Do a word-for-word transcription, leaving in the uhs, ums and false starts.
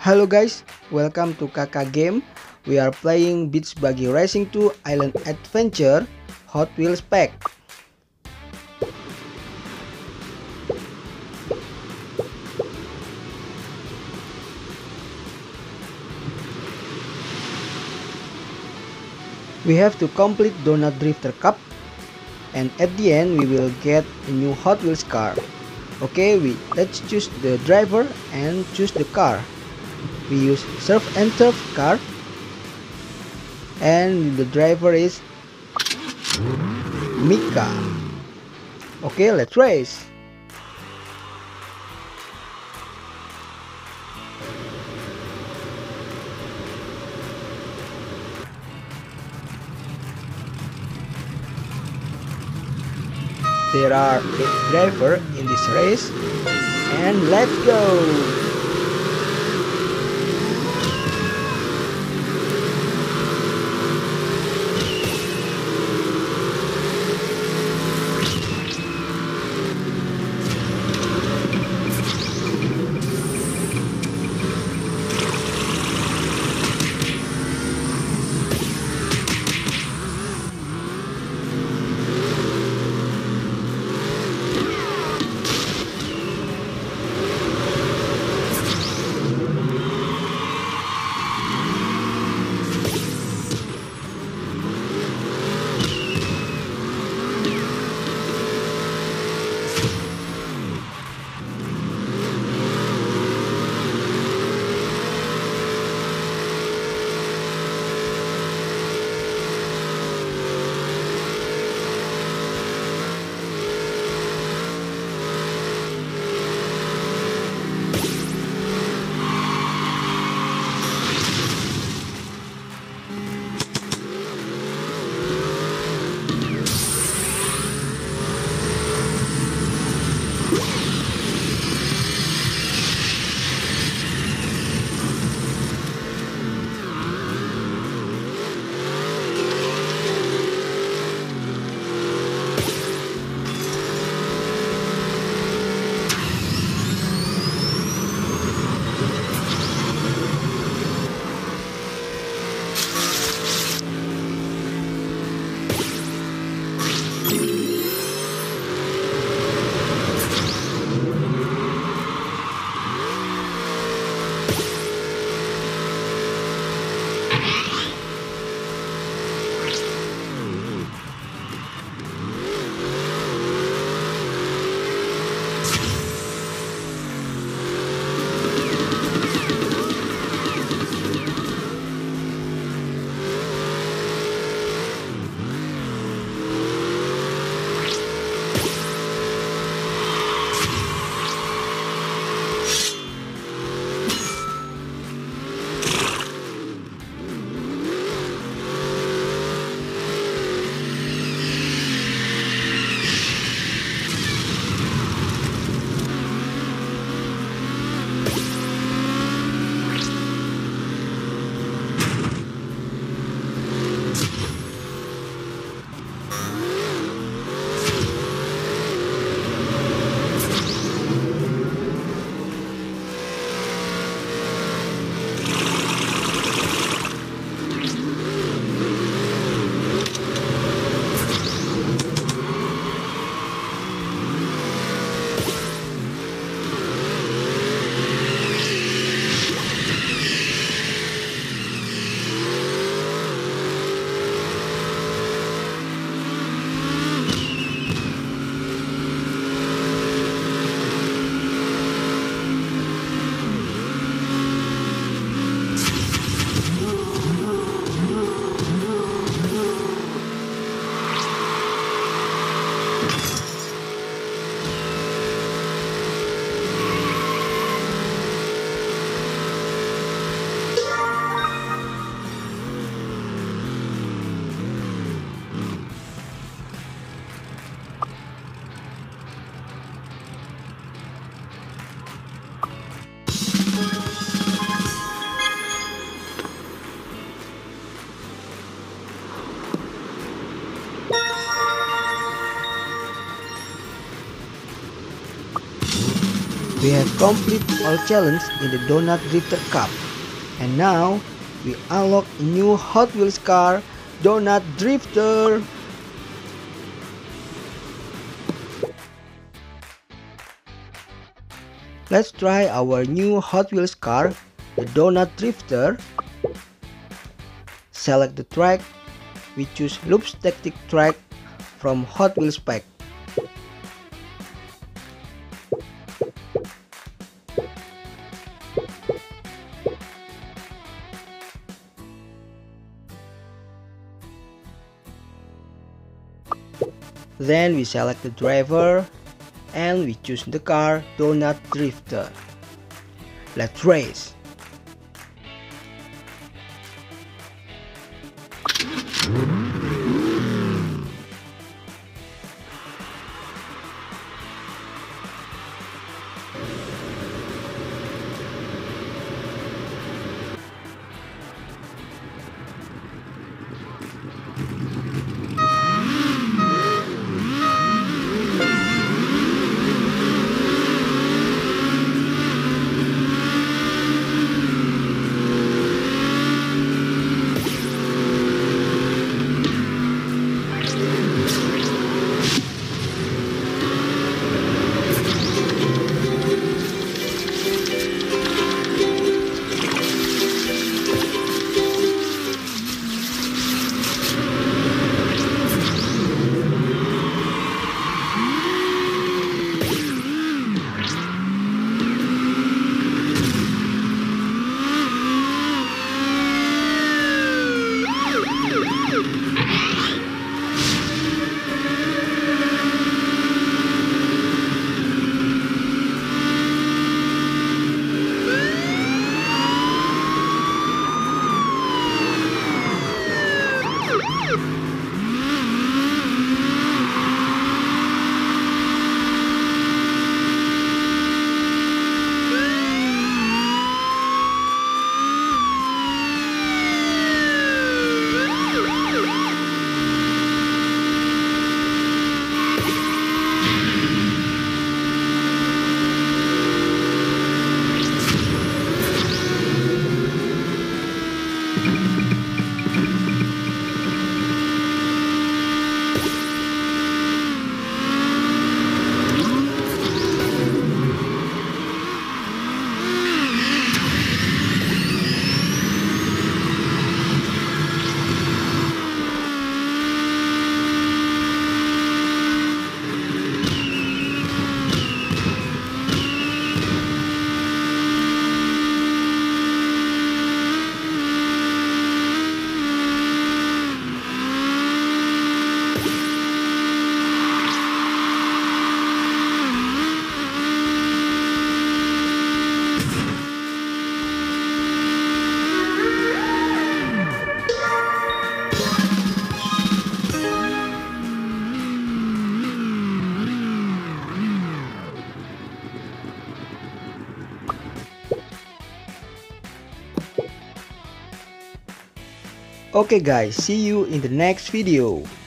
Hello guys, welcome to Kakak Game. We are playing Beach Buggy Racing two Island Adventure Hot Wheels Pack. We have to complete Donut Drifter Cup, and at the end we will get a new Hot Wheels car. Okay, we let's choose the driver and choose the car. We use Surf and Turf car, and the driver is Mika. Okay, let's race. There are eight drivers in this race, and let's go. We have completed all challenges in the Donut Drifter Cup. And now, we unlock a new Hot Wheels car, Donut Drifter. Let's try our new Hot Wheels car, the Donut Drifter. Select the track. We choose Loop Tactic track from Hot Wheels pack. Then we select the driver and we choose the car Donut Drifter. Let's race. Okay guys, see you in the next video.